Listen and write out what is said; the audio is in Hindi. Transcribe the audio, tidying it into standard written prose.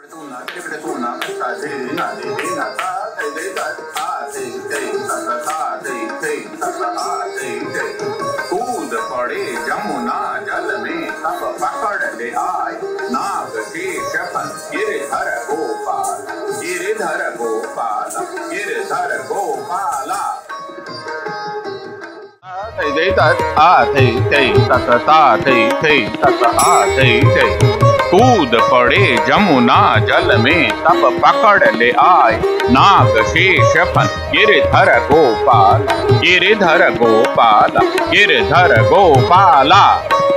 कूद पड़े जमुना जल में तब पकड़ ले आए नाग शेषपन गिरधर गोपाल गिरधर गोपाल गिरधर गोपाला। कूद पड़े जमुना जल में तब पकड़ ले आए नाग शेषपन गिरधर गोपाल गिरधर गोपाल गिरधर गोपाला।